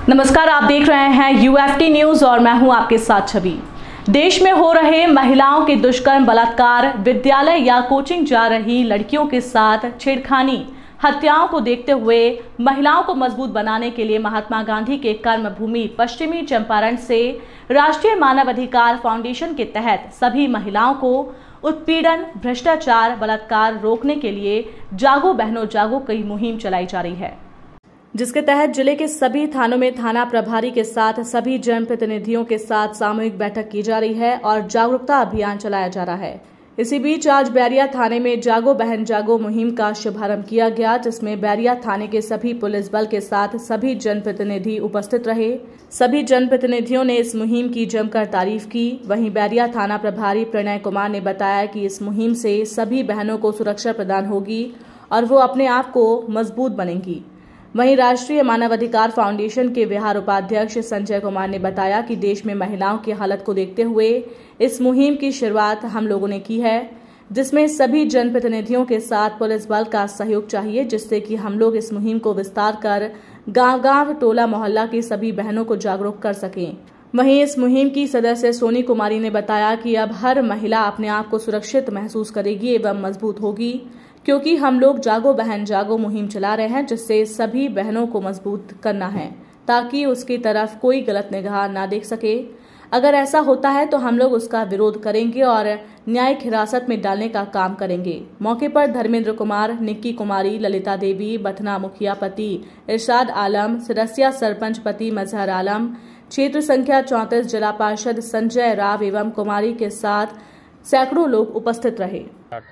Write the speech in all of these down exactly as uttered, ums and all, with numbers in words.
नमस्कार, आप देख रहे हैं यूएफटी न्यूज और मैं हूं आपके साथ छवि। देश में हो रहे महिलाओं के दुष्कर्म, बलात्कार, विद्यालय या कोचिंग जा रही लड़कियों के साथ छेड़खानी, हत्याओं को देखते हुए महिलाओं को मजबूत बनाने के लिए महात्मा गांधी के कर्मभूमि पश्चिमी चंपारण से राष्ट्रीय मानवाधिकार फाउंडेशन के तहत सभी महिलाओं को उत्पीड़न, भ्रष्टाचार, बलात्कार रोकने के लिए जागो बहनों जागो की मुहिम चलाई जा रही है, जिसके तहत जिले के सभी थानों में थाना प्रभारी के साथ सभी जनप्रतिनिधियों के साथ सामूहिक बैठक की जा रही है और जागरूकता अभियान चलाया जा रहा है। इसी बीच आज बैरिया थाने में जागो बहन जागो मुहिम का शुभारंभ किया गया, जिसमें बैरिया थाने के सभी पुलिस बल के साथ सभी जनप्रतिनिधि उपस्थित रहे। सभी जनप्रतिनिधियों ने इस मुहिम की जमकर तारीफ की। वहीं बैरिया थाना प्रभारी प्रणय कुमार ने बताया कि इस मुहिम से सभी बहनों को सुरक्षा प्रदान होगी और वो अपने आप को मजबूत बनेंगी। वहीं राष्ट्रीय मानवाधिकार फाउंडेशन के बिहार उपाध्यक्ष संजय कुमार ने बताया कि देश में महिलाओं की हालत को देखते हुए इस मुहिम की शुरुआत हम लोगों ने की है, जिसमें सभी जनप्रतिनिधियों के साथ पुलिस बल का सहयोग चाहिए, जिससे कि हम लोग इस मुहिम को विस्तार कर गांव-गांव, टोला मोहल्ला की सभी बहनों को जागरूक कर सकें। वहीं इस मुहिम की सदस्य सोनी कुमारी ने बताया कि अब हर महिला अपने आप को सुरक्षित महसूस करेगी एवं मजबूत होगी, क्योंकि हम लोग जागो बहन जागो मुहिम चला रहे हैं, जिससे सभी बहनों को मजबूत करना है ताकि उसकी तरफ कोई गलत निगाह ना देख सके। अगर ऐसा होता है तो हम लोग उसका विरोध करेंगे और न्यायिक हिरासत में डालने का काम करेंगे। मौके पर धर्मेंद्र कुमार, निक्की कुमारी, ललिता देवी, बथना मुखिया पति इरशाद आलम, सिरसिया सरपंच पति मजहर आलम, क्षेत्र संख्या चौंतीस जिला पार्षद संजय राव एवं कुमारी के साथ सैकड़ों लोग उपस्थित रहे।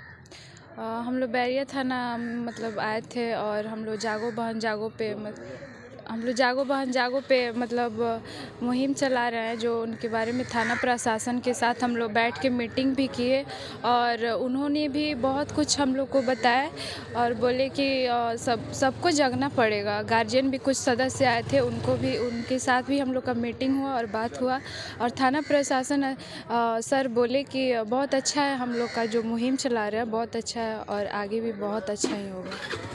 आ, हम लोग बैरिया थाना मतलब आए थे और हम लोग जागो बहन जागो पे हम लोग जागो बहन जागो पे मतलब मुहिम चला रहे हैं, जो उनके बारे में थाना प्रशासन के साथ हम लोग बैठ के मीटिंग भी किए और उन्होंने भी बहुत कुछ हम लोग को बताया और बोले कि सब सबको जगना पड़ेगा। गार्जियन भी कुछ सदस्य आए थे, उनको भी उनके साथ भी हम लोग का मीटिंग हुआ और बात हुआ और थाना प्रशासन आ, सर बोले कि बहुत अच्छा है, हम लोग का जो मुहिम चला रहे हैं बहुत अच्छा है और आगे भी बहुत अच्छा ही होगा।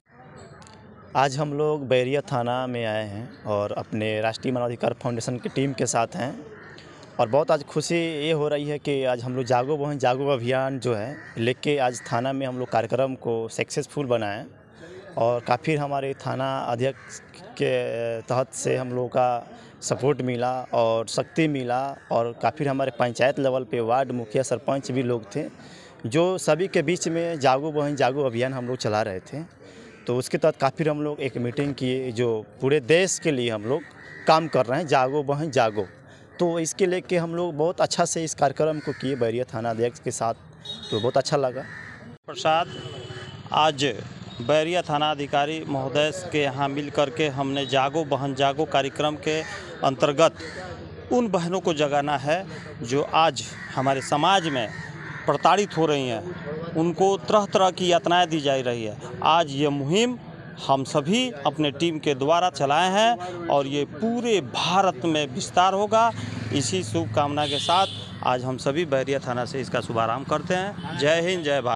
आज हम लोग बैरिया थाना में आए हैं और अपने राष्ट्रीय मानवाधिकार फाउंडेशन की टीम के साथ हैं और बहुत आज खुशी ये हो रही है कि आज हम लोग जागो बहन जागो अभियान जो है लेके आज थाना में हम लोग कार्यक्रम को सक्सेसफुल बनाएं और काफ़ी हमारे थाना अध्यक्ष के तहत से हम लोगों का सपोर्ट मिला और शक्ति मिला और काफ़ी हमारे पंचायत लेवल पे वार्ड मुखिया सरपंच भी लोग थे, जो सभी के बीच में जागो बहन जागो अभियान हम लोग चला रहे थे। तो उसके तहत काफ़ी हम लोग एक मीटिंग किए, जो पूरे देश के लिए हम लोग काम कर रहे हैं, जागो बहन जागो। तो इसके लेके हम लोग बहुत अच्छा से इस कार्यक्रम को किए बैरिया थाना अध्यक्ष के साथ, तो बहुत अच्छा लगा। प्रसाद, आज बैरिया थाना अधिकारी महोदय के यहाँ मिल करके हमने जागो बहन जागो कार्यक्रम के अंतर्गत उन बहनों को जगाना है जो आज हमारे समाज में प्रताड़ित हो रही हैं, उनको तरह तरह की यातनाएं दी जा रही है। आज ये मुहिम हम सभी अपने टीम के द्वारा चलाए हैं और ये पूरे भारत में विस्तार होगा। इसी शुभकामना के साथ आज हम सभी बैरिया थाना से इसका शुभारंभ करते हैं। जय हिंद, जय भारत।